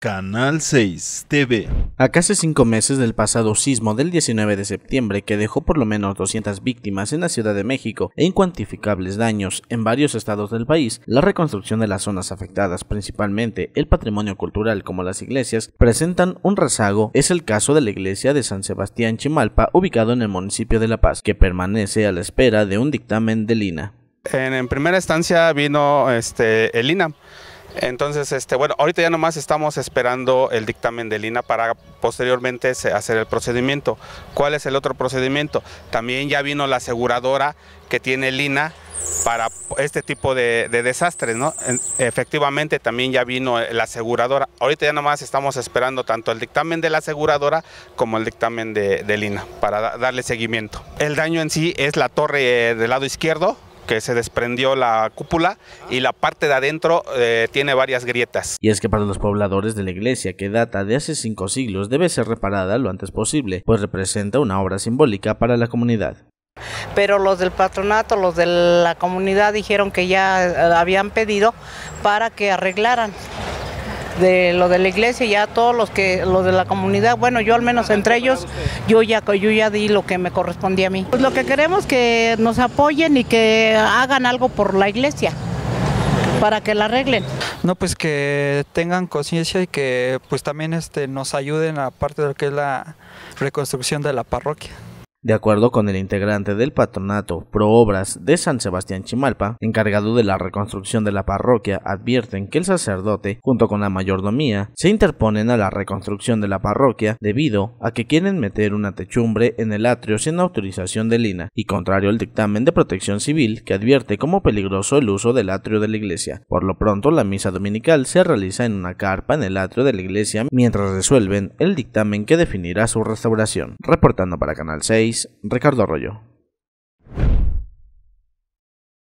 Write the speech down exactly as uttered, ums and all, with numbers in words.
Canal seis T V. A casi cinco meses del pasado sismo del diecinueve de septiembre, que dejó por lo menos doscientas víctimas en la Ciudad de México e incuantificables daños en varios estados del país, la reconstrucción de las zonas afectadas, principalmente el patrimonio cultural como las iglesias, presentan un rezago. Es el caso de la iglesia de San Sebastián Chimalpa, ubicado en el municipio de La Paz, que permanece a la espera de un dictamen del I N A. En, en primera instancia vino este, el I N A. Entonces, este, bueno, ahorita ya nomás estamos esperando el dictamen del I N A para posteriormente hacer el procedimiento. ¿Cuál es el otro procedimiento? También ya vino la aseguradora que tiene el I N A para este tipo de, de desastres, ¿no? Efectivamente también ya vino la aseguradora. Ahorita ya nomás estamos esperando tanto el dictamen de la aseguradora como el dictamen de, del I N A para darle seguimiento. El daño en sí es la torre del lado izquierdo, que se desprendió la cúpula, y la parte de adentro eh, tiene varias grietas. Y es que para los pobladores de la iglesia, que data de hace cinco siglos, debe ser reparada lo antes posible, pues representa una obra simbólica para la comunidad. Pero los del patronato, los de la comunidad dijeron que ya habían pedido para que arreglaran de lo de la iglesia, ya todos los que los de la comunidad, bueno, yo al menos entre ellos, yo ya yo ya di lo que me correspondía a mí. Pues lo que queremos es que nos apoyen y que hagan algo por la iglesia para que la arreglen. No, pues que tengan conciencia y que pues también este nos ayuden a parte de lo que es la reconstrucción de la parroquia. De acuerdo con el integrante del patronato Proobras de San Sebastián Chimalpa, encargado de la reconstrucción de la parroquia, advierten que el sacerdote, junto con la mayordomía, se interponen a la reconstrucción de la parroquia debido a que quieren meter una techumbre en el atrio sin autorización del I N A, y contrario al dictamen de Protección Civil, que advierte como peligroso el uso del atrio de la iglesia. Por lo pronto, la misa dominical se realiza en una carpa en el atrio de la iglesia mientras resuelven el dictamen que definirá su restauración. Reportando para Canal seis, Ricardo Arroyo.